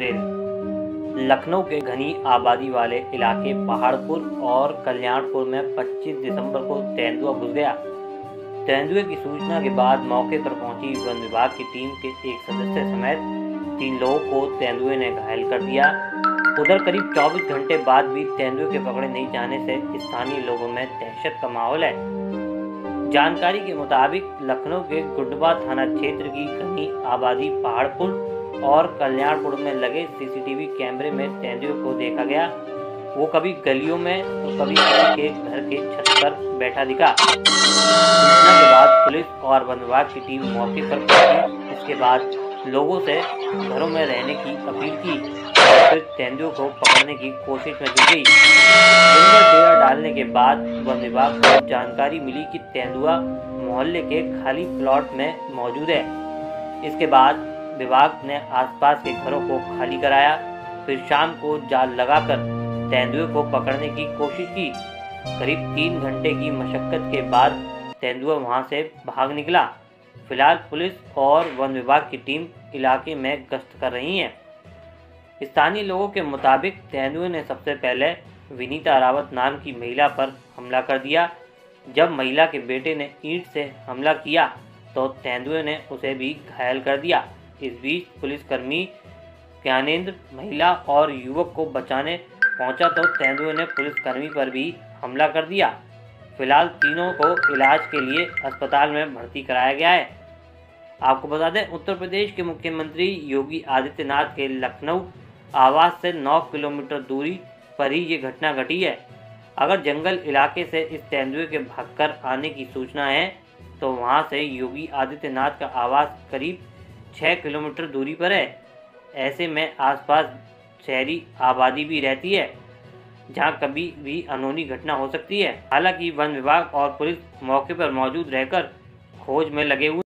मुठभेड़। लखनऊ के घनी आबादी वाले इलाके पहाड़पुर और कल्याणपुर में 25 दिसंबर को तेंदुआ घुस गया। तेंदुए की सूचना के बाद मौके पर पहुंची वन विभाग की टीम के एक सदस्य समेत 3 लोगों को तेंदुए ने घायल कर दिया। उधर करीब 24 घंटे बाद भी तेंदुए के पकड़े नहीं जाने से स्थानीय लोगों में दहशत का माहौल है। जानकारी के मुताबिक लखनऊ के गुडवा थाना क्षेत्र की घनी आबादी पहाड़पुर और कल्याणपुर में लगे सीसीटीवी कैमरे में तेंदुए को देखा गया। वो कभी गलियों में तो कभी किसी के घर के छत पर बैठा दिखा। सूचना के बाद पुलिस और वन विभाग की टीम मौके पर पहुंची। इसके बाद लोगों से घरों में रहने की अपील की और फिर तेंदुए को पकड़ने की कोशिश में जुट गई। दिन भर डेरा डालने के बाद वन विभाग को जानकारी मिली कि तेंदुआ मोहल्ले के खाली प्लॉट में मौजूद है। इसके बाद विभाग ने आसपास के घरों को खाली कराया। फिर शाम को जाल लगाकर तेंदुए को पकड़ने की कोशिश की। करीब 3 घंटे की मशक्कत के बाद तेंदुआ वहां से भाग निकला। फिलहाल पुलिस और वन विभाग की टीम इलाके में गश्त कर रही है। स्थानीय लोगों के मुताबिक तेंदुए ने सबसे पहले विनीता रावत नाम की महिला पर हमला कर दिया। जब महिला के बेटे ने ईंट से हमला किया तो तेंदुए ने उसे भी घायल कर दिया। इस बीच पुलिसकर्मी ज्ञानेंद्र महिला और युवक को बचाने पहुंचा तो तेंदुए ने पुलिसकर्मी पर भी हमला कर दिया। फिलहाल तीनों को इलाज के लिए अस्पताल में भर्ती कराया गया है। आपको बता दें, उत्तर प्रदेश के मुख्यमंत्री योगी आदित्यनाथ के लखनऊ आवास से 9 किलोमीटर दूरी पर ही ये घटना घटी है। अगर जंगल इलाके से इस तेंदुए के भागकर आने की सूचना है तो वहां से योगी आदित्यनाथ का आवास करीब 6 किलोमीटर दूरी पर है। ऐसे में आसपास शहरी आबादी भी रहती है जहां कभी भी अनहोनी घटना हो सकती है। हालांकि वन विभाग और पुलिस मौके पर मौजूद रहकर खोज में लगे हुए